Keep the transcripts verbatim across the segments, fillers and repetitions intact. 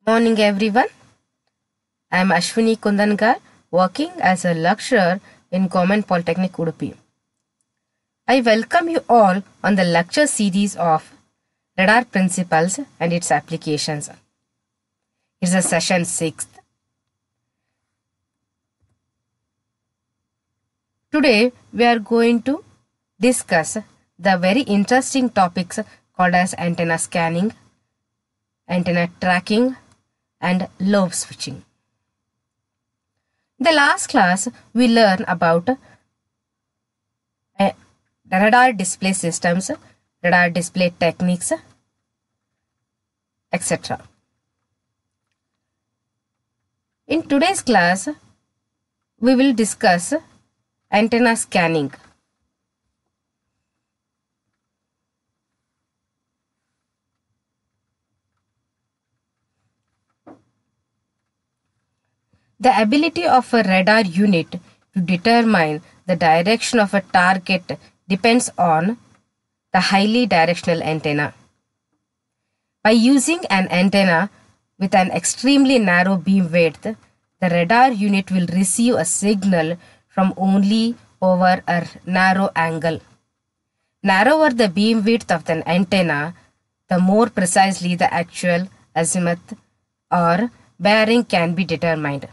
Morning everyone. I am Ashwini Kundangar, working as a lecturer in Government Polytechnic Udupi. I welcome you all on the lecture series of Radar Principles and its Applications. It's a session sixth. Today we are going to discuss the very interesting topics called as antenna scanning, antenna tracking, and lobe switching. In the last class, we learned about uh, radar display systems, radar display techniques, et cetera. In today's class, we will discuss antenna scanning. The ability of a radar unit to determine the direction of a target depends on the highly directional antenna. By using an antenna with an extremely narrow beam width, the radar unit will receive a signal from only over a narrow angle. Narrower the beam width of the antenna, the more precisely the actual azimuth or bearing can be determined.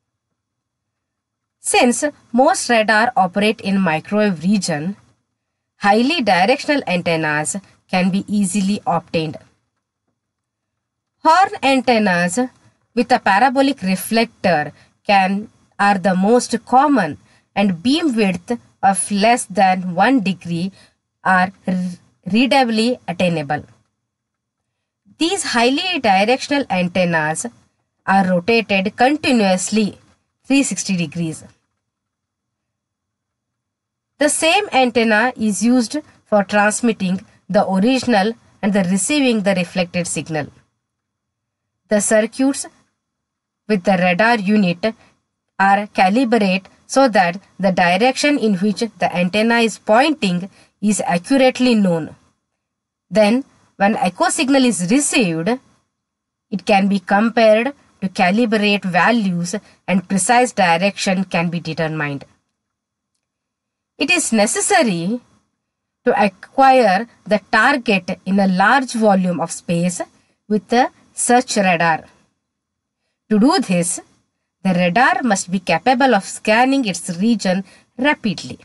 Since most radar operate in microwave region, highly directional antennas can be easily obtained. Horn antennas with a parabolic reflector can are the most common, and beam width of less than one degree are readily attainable. These highly directional antennas are rotated continuously three hundred sixty degrees. The same antenna is used for transmitting the original and the receiving the reflected signal. The circuits with the radar unit are calibrated so that the direction in which the antenna is pointing is accurately known. Then, when echo signal is received, it can be compared to calibrate values and precise direction can be determined. It is necessary to acquire the target in a large volume of space with a such radar. To do this, the radar must be capable of scanning its region rapidly.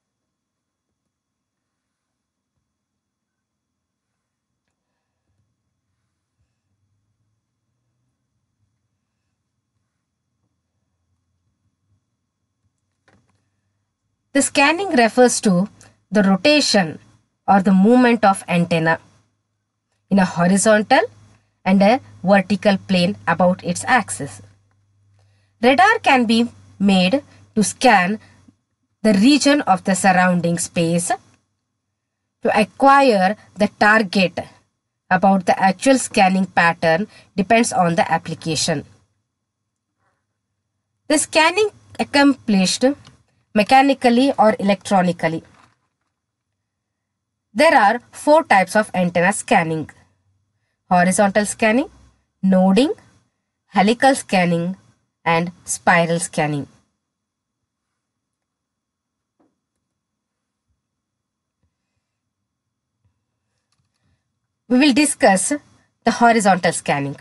The scanning refers to the rotation or the movement of antenna in a horizontal and a vertical plane about its axis. Radar can be made to scan the region of the surrounding space. To acquire the target about the actual scanning pattern depends on the application. The scanning accomplished mechanically or electronically. There are four types of antenna scanning: horizontal scanning, noding, helical scanning, and spiral scanning. We will discuss the horizontal scanning.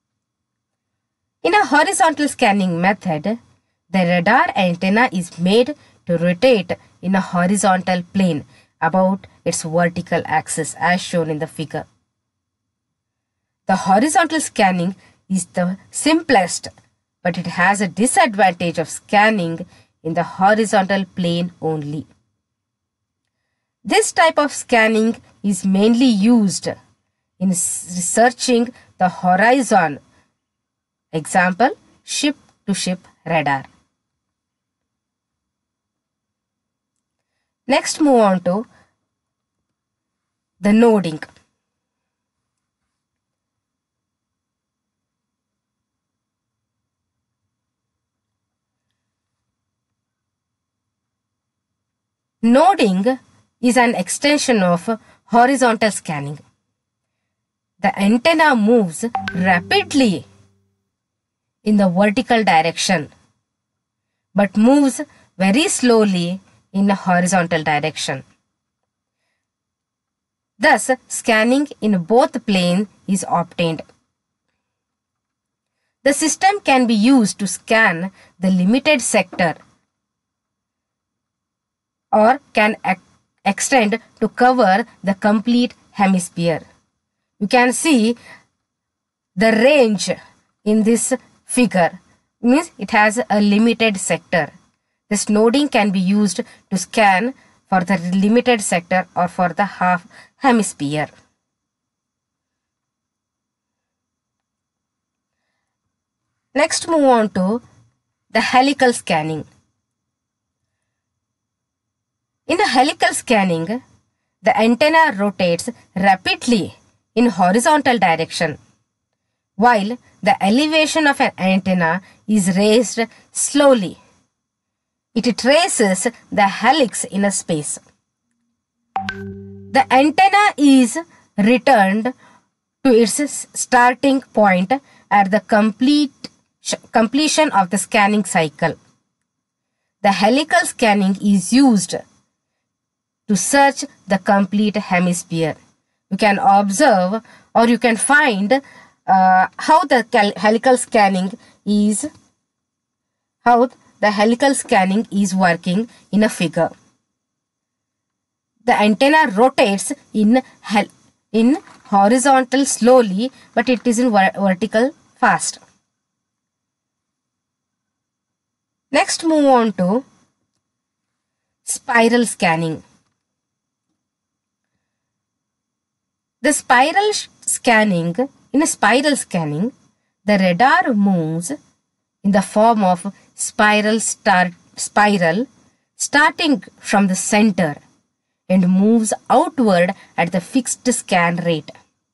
In a horizontal scanning method, the radar antenna is made to rotate in a horizontal plane about its vertical axis as shown in the figure. The horizontal scanning is the simplest, but it has a disadvantage of scanning in the horizontal plane only. This type of scanning is mainly used in researching the horizon. Example, ship-to-ship radar. Next, move on to the noding. Noding is an extension of horizontal scanning. The antenna moves rapidly in the vertical direction but moves very slowly in a horizontal direction. Thus, scanning in both planes is obtained. The system can be used to scan the limited sector or can ex extend to cover the complete hemisphere. You can see the range in this figure, means it has a limited sector. This noding can be used to scan for the limited sector or for the half hemisphere. Next, move on to the helical scanning. In the helical scanning, the antenna rotates rapidly in horizontal direction, while the elevation of an antenna is raised slowly. It traces the helix in a space. The antenna is returned to its starting point at the complete completion of the scanning cycle. The helical scanning is used to search the complete hemisphere. You can observe or you can find uh, how the helical scanning is how the helical scanning is working in a figure. The antenna rotates in in horizontal slowly, but it is in vertical fast. Next, move on to spiral scanning. The spiral scanning, in a spiral scanning, the radar moves in the form of spiral start, spiral starting from the center and moves outward at the fixed scan rate.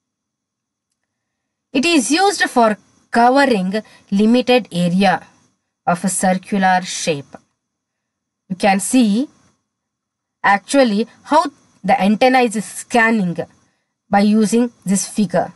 It is used for covering limited area of a circular shape. You can see actually how the antenna is scanning by using this figure.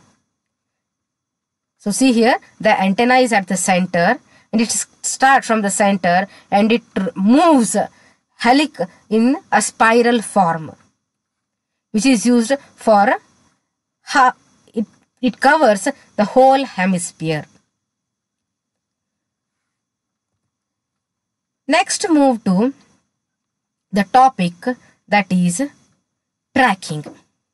So see here, the antenna is at the center and it starts from the center and it moves helic in a spiral form, which is used for how it, it covers the whole hemisphere. Next, move to the topic that is tracking.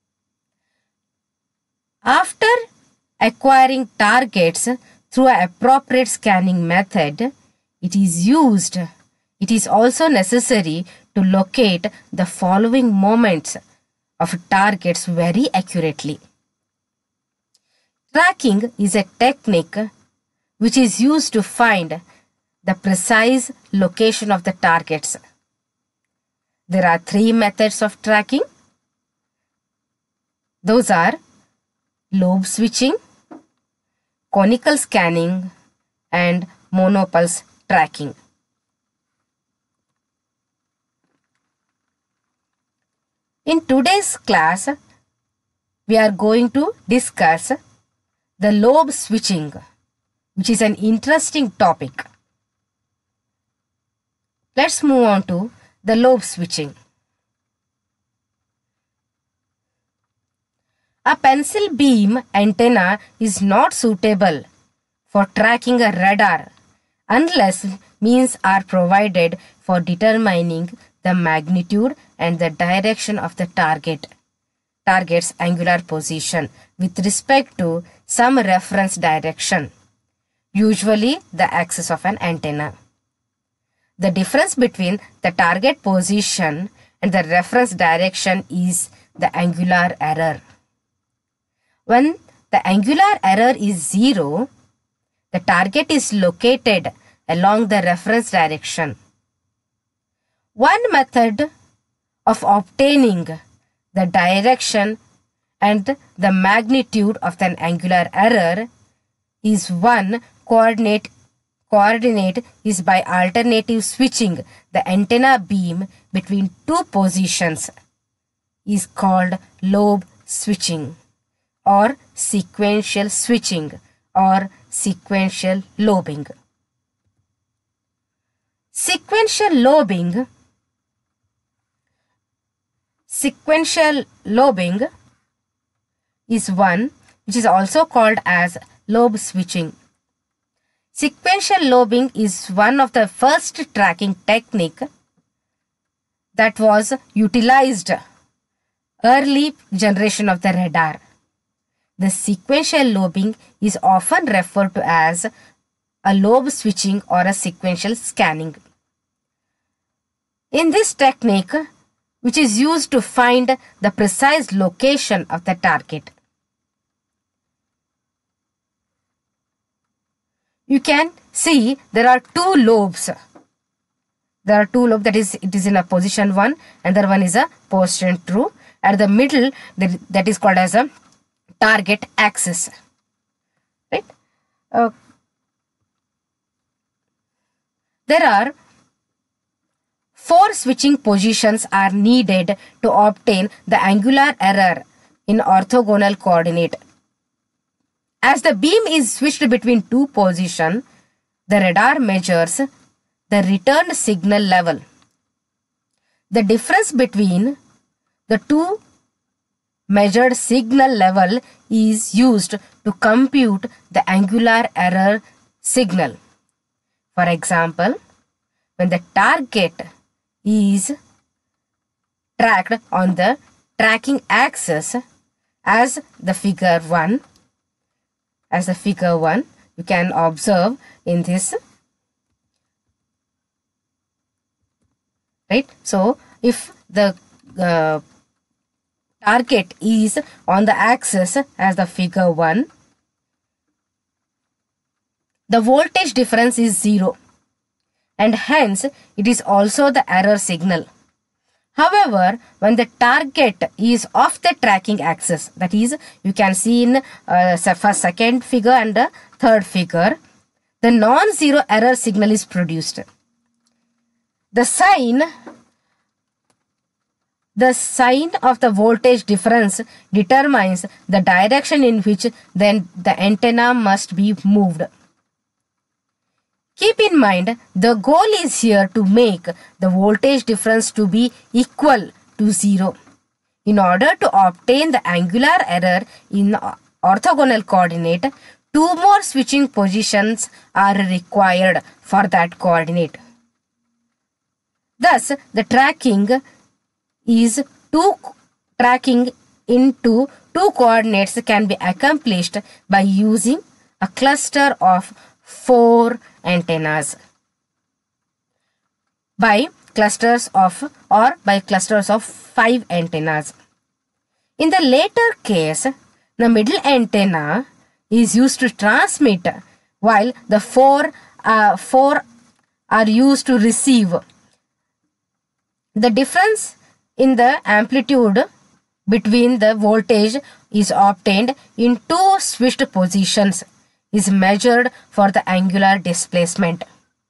After acquiring targets through an appropriate scanning method, it is used. It is also necessary to locate the following moments of targets very accurately. Tracking is a technique which is used to find the precise location of the targets. There are three methods of tracking. Those are lobe switching, conical scanning, and monopulse tracking. In today's class, we are going to discuss the lobe switching, which is an interesting topic. Let's move on to the lobe switching. A pencil beam antenna is not suitable for tracking a radar unless means are provided for determining the magnitude and the direction of the target, target's angular position with respect to some reference direction, usually the axis of an antenna. The difference between the target position and the reference direction is the angular error. When the angular error is zero, the target is located along the reference direction. One method of obtaining the direction and the magnitude of the angular error is one coordinate coordinate is by alternative switching the antenna beam between two positions is called lobe switching or sequential switching or sequential lobing. Sequential lobing Sequential lobing is one which is also called as lobe switching. Sequential lobing is one of the first tracking technique that was utilized early generation of the radar. The sequential lobing is often referred to as a lobe switching or a sequential scanning. In this technique, which is used to find the precise location of the target, you can see there are two lobes. There are two lobes, that is, it is in a position one, and the one is a post and true. At the middle, that is called as a target axis. Right? Uh, there are four switching positions are needed to obtain the angular error in orthogonal coordinate. As the beam is switched between two positions, the radar measures the returned signal level. The difference between the two measured signal level is used to compute the angular error signal. For example, when the target is tracked on the tracking axis as the figure one, as the figure one, you can observe in this, right? So if the uh, target is on the axis as the figure one, the voltage difference is zero, and hence it is also the error signal. However, when the target is off the tracking axis, that is, you can see in uh, first, second figure and the third figure, the non-zero error signal is produced. The sign, the sign of the voltage difference determines the direction in which then the antenna must be moved. Keep in mind, the goal is here to make the voltage difference to be equal to zero. In order to obtain the angular error in orthogonal coordinate, two more switching positions are required for that coordinate. Thus, the tracking is two tracking into two coordinates can be accomplished by using a cluster of four antennas, by clusters of or by clusters of five antennas. In the later case, the middle antenna is used to transmit, while the four uh, four are used to receive. The difference in the amplitude between the voltage is obtained in two switched positions is measured for the angular displacement.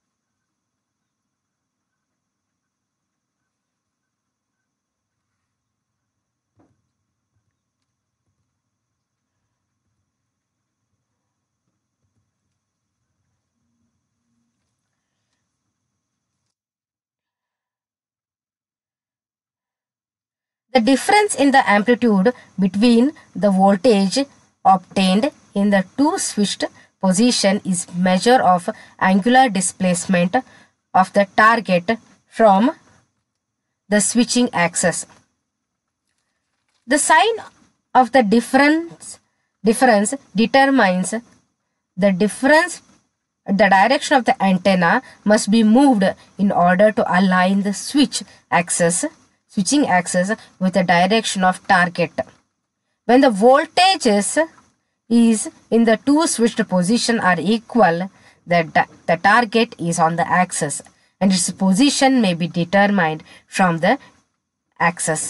The difference in the amplitude between the voltage obtained in the two switched position is measure of angular displacement of the target from the switching axis. The sign of the difference difference determines the difference. The direction of the antenna must be moved in order to align the switch axis switching axis with the direction of target. When the voltages is in the two switched position are equal, the, the target is on the axis and its position may be determined from the axis.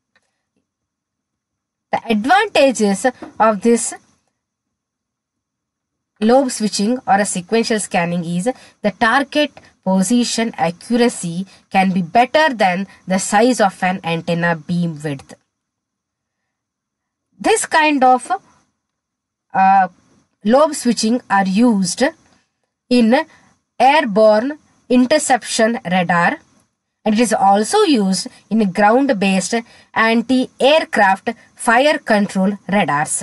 The advantages of this lobe switching or a sequential scanning is the target position accuracy can be better than the size of an antenna beam width. This kind of uh, lobe switching are used in airborne interception radar, and it is also used in ground-based anti-aircraft fire control radars.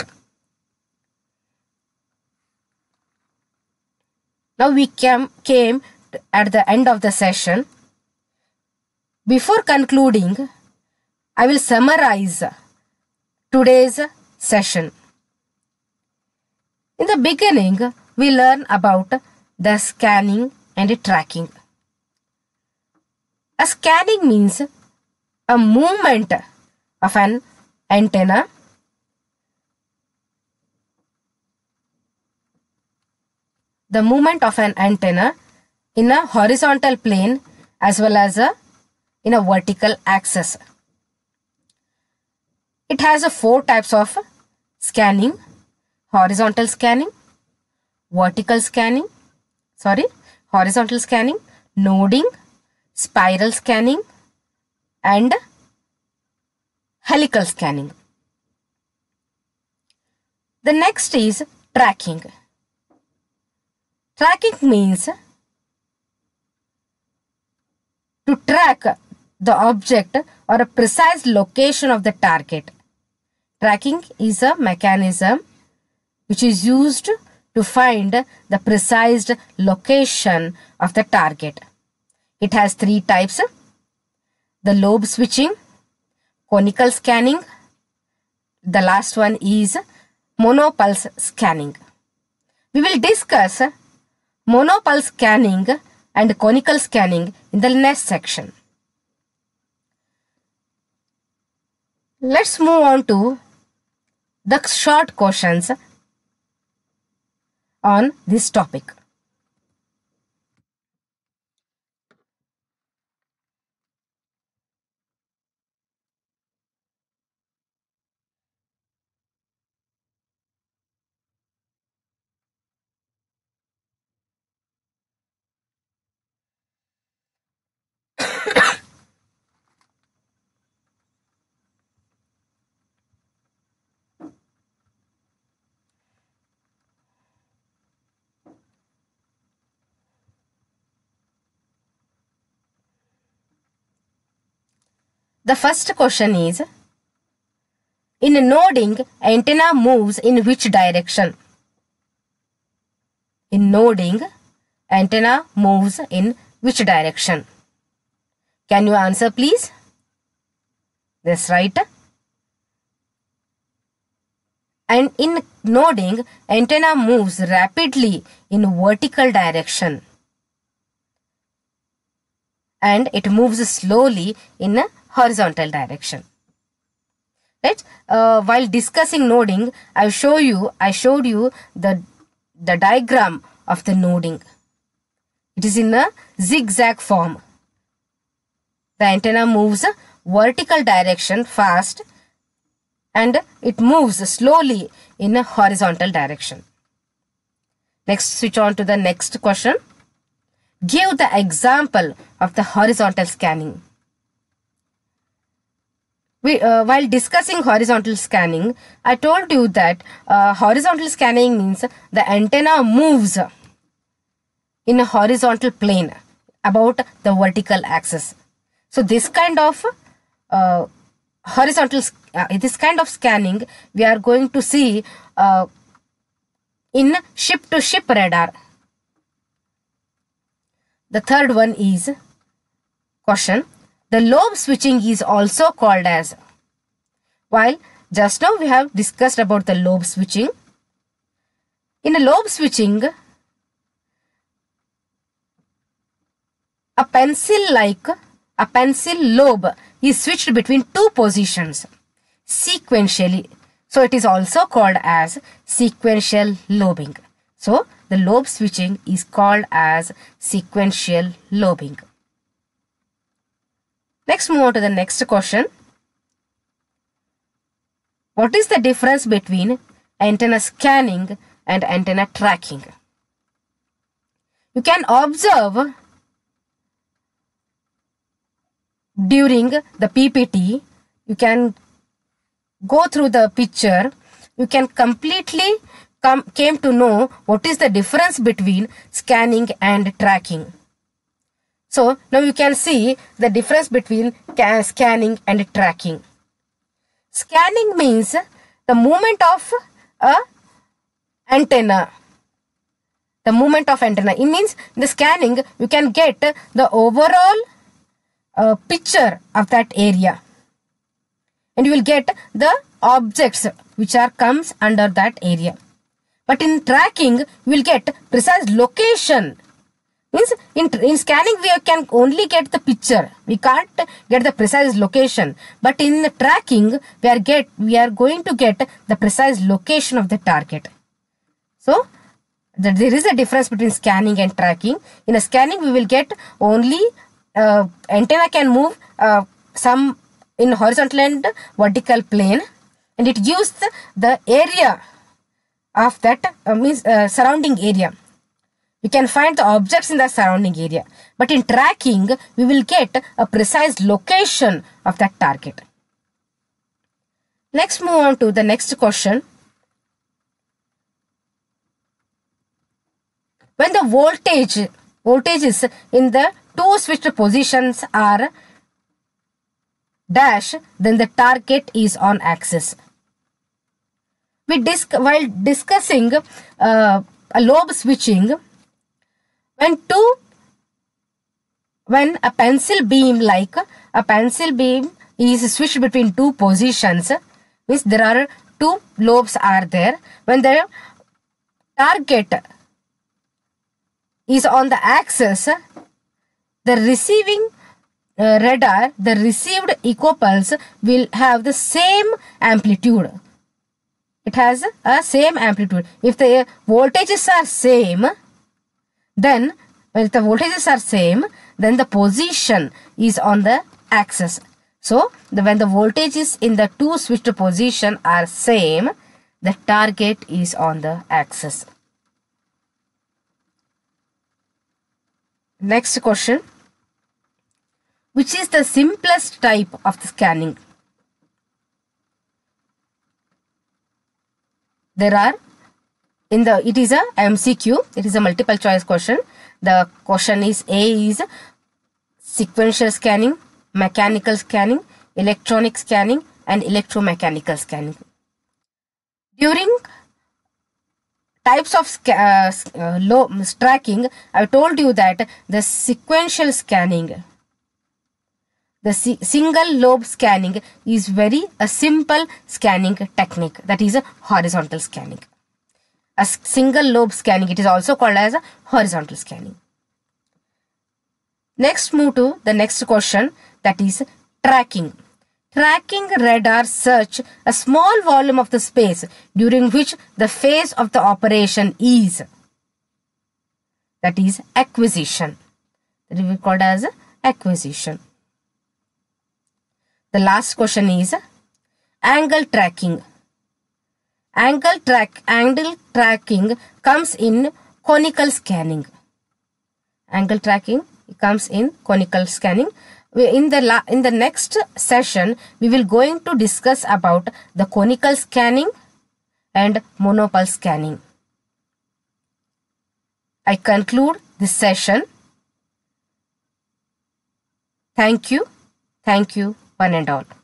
Now we came, came at the end of the session. Before concluding, I will summarize today's session. In the beginning, we learn about the scanning and tracking. A scanning means a movement of an antenna the movement of an antenna in a horizontal plane as well as a, in a vertical axis. It has a four types of scanning: horizontal scanning, vertical scanning, sorry, horizontal scanning, noding, spiral scanning, and helical scanning. The next is tracking. Tracking means to track the object or a precise location of the target. Tracking is a mechanism which is used to find the precise location of the target. It has three types: the lobe switching, conical scanning, the last one is monopulse scanning. We will discuss monopulse scanning and conical scanning in the next section. Let's move on to the short questions on this topic. The first question is, in noding, antenna moves in which direction? In noding, antenna moves in which direction? Can you answer, please? That's right. And in noding, antenna moves rapidly in vertical direction, and it moves slowly in a horizontal direction. Right? Uh, while discussing noding, I show you. I showed you the the diagram of the noding. It is in a zigzag form. The antenna moves vertical direction fast, and it moves slowly in a horizontal direction. Next, switch on to the next question. Give the example of the horizontal scanning. We, uh, while discussing horizontal scanning, I told you that uh, horizontal scanning means the antenna moves in a horizontal plane about the vertical axis. So this kind of uh, horizontal, uh, this kind of scanning we are going to see uh, in ship-to-ship radar. The third one is question. The lobe switching is also called as. While just now we have discussed about the lobe switching. In a lobe switching, a pencil-like, a pencil lobe is switched between two positions sequentially. So it is also called as sequential lobing. So the lobe switching is called as sequential lobing. Next, move on to the next question. What is the difference between antenna scanning and antenna tracking? You can observe during the P P T, you can go through the picture, you can completely come, came to know what is the difference between scanning and tracking. So now you can see the difference between scanning and tracking. Scanning means the movement of a antenna. The movement of antenna. It means in the scanning you can get the overall uh, picture of that area, and you will get the objects which are comes under that area. But in tracking you will get precise location. Means in, in scanning we can only get the picture, we can't get the precise location. But in the tracking we are get we are going to get the precise location of the target. So the, there is a difference between scanning and tracking. In a scanning we will get only uh, antenna can move uh, some in horizontal and vertical plane, and it gives the, the area of that uh, means uh, surrounding area. We can find the objects in the surrounding area. But in tracking, we will get a precise location of that target. Next, move on to the next question. When the voltage voltages in the two switched positions are dash, then the target is on axis. We dis while discussing uh, a lobe switching, when two when a pencil beam like a pencil beam is switched between two positions, means there are two lobes are there. When the target is on the axis, the receiving uh, radar, the received echo pulse will have the same amplitude. It has a same amplitude. If the voltages are same, then when the voltages are same, then the position is on the axis. So the, when the voltages in the two switched position are same, the target is on the axis. Next question. Which is the simplest type of the scanning? There are in the it is a M C Q, it is a multiple choice question. The question is A is sequential scanning, mechanical scanning, electronic scanning and electromechanical scanning. During types of uh, uh, low tracking, I told you that the sequential scanning, the si single lobe scanning is very a simple scanning technique, that is a horizontal scanning. A single lobe scanning, it is also called as a horizontal scanning. Next, move to the next question, that is tracking. Tracking radar search a small volume of the space during which the phase of the operation is, that is acquisition. That will be called as acquisition. The last question is angle tracking. Angle track angle tracking comes in conical scanning. Angle tracking comes in conical scanning. In the la in the next session, we will going to discuss about the conical scanning and monopole scanning. I conclude this session. Thank you. Thank you, one and all.